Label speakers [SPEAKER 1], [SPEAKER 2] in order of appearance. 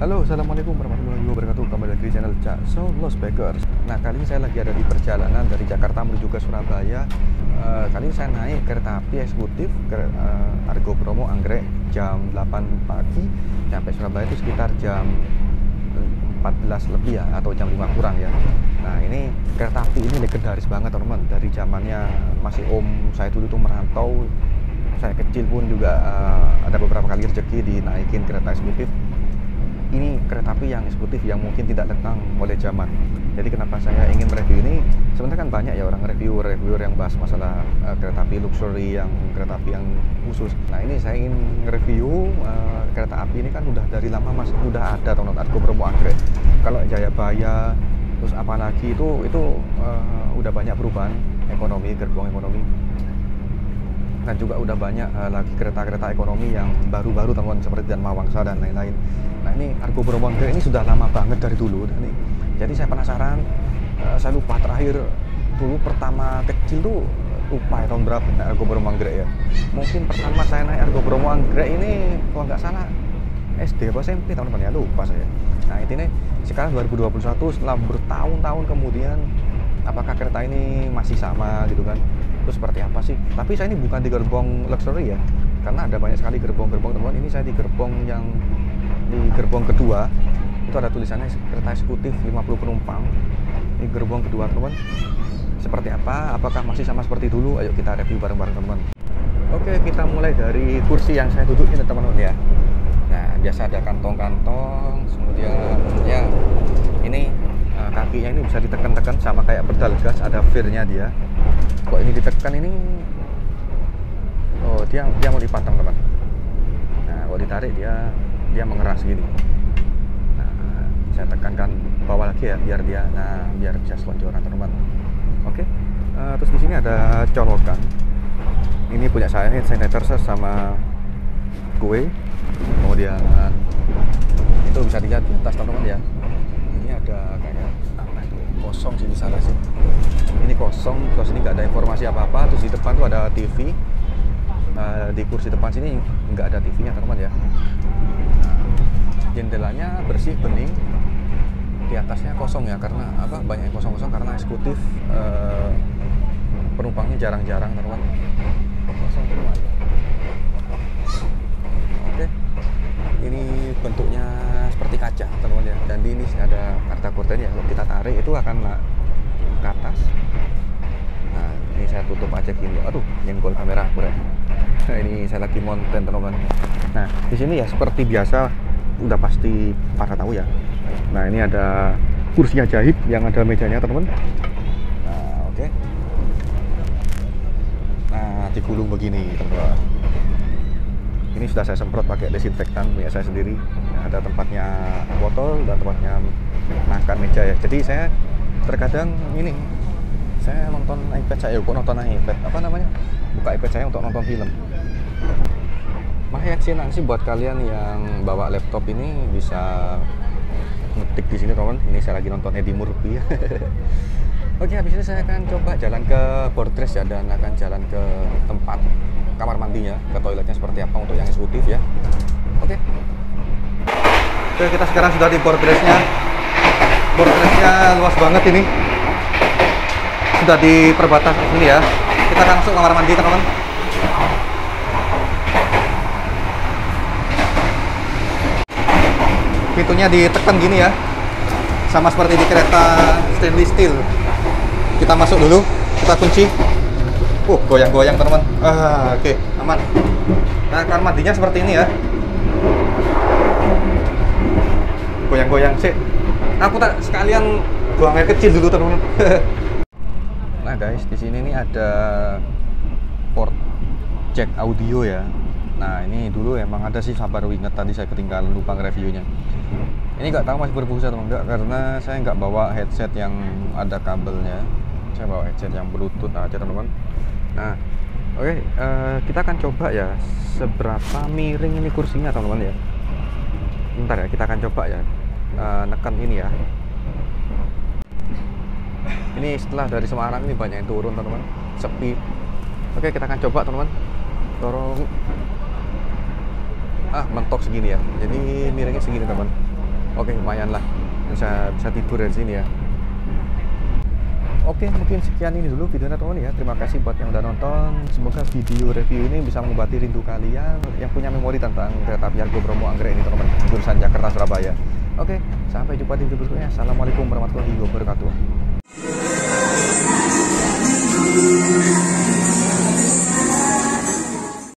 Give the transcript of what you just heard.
[SPEAKER 1] Halo, assalamualaikum warahmatullahi wabarakatuh. Kembali lagi di channel Cakso Lost Bakers. Nah, kali ini saya lagi ada di perjalanan dari Jakarta menuju ke Surabaya. Kali ini saya naik kereta api eksekutif ke Argo Bromo Anggrek jam 8 pagi. Sampai Surabaya itu sekitar jam 14 lebih ya, atau jam 5 kurang ya. Nah, ini kereta api ini legendaris banget teman-teman. Dari zamannya masih om saya dulu tuh merantau. Saya kecil pun juga ada beberapa kali rezeki dinaikin kereta eksekutif. Ini kereta api yang eksekutif yang mungkin tidak lekang oleh zaman. Jadi kenapa saya ingin mereview ini? Sebenarnya kan banyak ya orang reviewer yang bahas masalah kereta api luxury, yang kereta api yang khusus. Nah, ini saya ingin review kereta api ini kan udah dari lama mas, udah ada teman-teman, Argo Bromo Anggrek. Kalau Jayabaya terus apalagi itu udah banyak perubahan ekonomi, gerbong ekonomi. Dan juga udah banyak lagi kereta-kereta ekonomi yang baru-baru teman-teman, seperti Dan Mawangsa dan lain-lain. Nah, ini Argo Bromo Anggrek ini sudah lama banget dari dulu nih. Jadi saya penasaran, saya lupa terakhir dulu pertama kecil tuh, lupa ya tahun berapa naik Argo Bromo Anggrek ya. Mungkin pertama saya naik Argo Bromo Anggrek ini kalau nggak salah SD apa SMP teman-teman ya, lupa saya. Nah, ini sekarang 2021 setelah bertahun-tahun kemudian, apakah kereta ini masih sama gitu kan? Terus seperti apa sih? Tapi saya ini bukan di gerbong luxury ya, karena ada banyak sekali gerbong-gerbong teman-teman. Ini saya di gerbong yang di gerbong kedua, itu ada tulisannya kereta eksekutif 50 penumpang. Ini gerbong kedua teman-teman. Seperti apa? Apakah masih sama seperti dulu? Ayo kita review bareng-bareng teman-teman. Oke, kita mulai dari kursi yang saya duduk ini teman-teman ya. Nah, biasa ada kantong-kantong, kemudian ya ini kakinya ini bisa ditekan-tekan sama kayak pedal gas, ada veer-nya dia. Kok ini ditekan ini, oh dia mau dipasang teman. Nah, kalau ditarik dia mengeras gini. Nah, saya tekankan bawah lagi ya biar biar bisa selonjoran teman. Oke. Terus di sini ada colokan. Ini punya saya, hand sanitizer sama kue. Kemudian itu bisa dilihat di atas teman-teman ya. Ini ada kayak apa itu, kosong sih di sana sih. Ini kosong, terus ini nggak ada informasi apa-apa. Terus di depan tuh ada TV. Di kursi depan sini nggak ada TV-nya teman-teman ya. Jendelanya bersih, bening. Di atasnya kosong ya, karena apa? Banyak yang kosong-kosong karena eksekutif. Penumpangnya jarang-jarang teman-teman. Kosong semua ya. Oke. Ini bentuknya seperti kaca teman-teman ya. Dan di ini ada karta kurdennya. Kalau kita tarik itu akan ke atas. Nah, ini saya tutup aja gini. Aduh, nyenggol kamera aku ya. Ini saya lagi monten teman-teman. Nah, di sini ya seperti biasa, udah pasti para tahu ya. Nah, ini ada kursi ajaib yang ada mejanya teman-teman. Nah, oke. Nah, digulung begini teman-teman. Ini sudah saya semprot pakai desinfektan punya saya sendiri. Nah, ada tempatnya botol dan tempatnya makan meja ya. Jadi saya terkadang ini saya nonton iPad saya, kok nonton iPad apa namanya, buka iPad saya untuk nonton film. Makanya sih nanti buat kalian yang bawa laptop ini bisa ngetik di sini teman. Ini saya lagi nonton Eddie Murphy. Oke, habis ini saya akan coba jalan ke boardrest ya, dan akan jalan ke tempat kamar mandinya, ke toiletnya seperti apa untuk yang eksekutif ya. Oke. Oke, kita sekarang sudah di boardrestnya. Boardrestnya luas banget ini. Sudah di perbatasan sini ya. Kita akan masuk kamar mandi teman-teman. Pintunya ditekan gini ya, sama seperti di kereta stainless steel. Kita masuk dulu, kita kunci. Goyang-goyang teman-teman. Oke, aman. Nah, kamar mandinya seperti ini ya. Goyang-goyang sih. Aku tak sekalian buang air kecil dulu teman-teman. Nah guys, di sini nih ada port jack audio ya. Nah, ini dulu emang ada sih, sabar inget tadi saya ketinggalan lupa nge-reviewnya. Ini nggak tahu masih berfungsi atau enggak, karena saya nggak bawa headset yang ada kabelnya. Saya bawa headset yang bluetooth aja teman-teman. Nah, oke, kita akan coba ya seberapa miring ini kursinya teman-teman ya. Bentar ya, kita akan coba ya nekan ini ya. Ini setelah dari Semarang ini banyak yang turun teman-teman, sepi. Oke, kita akan coba teman-teman. Dorong. Mentok segini ya. Jadi miringnya segini teman. Oke, lumayan lah, bisa tidur dari sini ya. Oke, mungkin sekian ini dulu videonya teman ya. Terima kasih buat yang udah nonton. Semoga video review ini bisa mengobati rindu kalian yang punya memori tentang kereta api Argo Bromo Anggrek ini teman-teman, jurusan Jakarta Surabaya. Oke, sampai jumpa di video berikutnya. Assalamualaikum warahmatullahi wabarakatuh.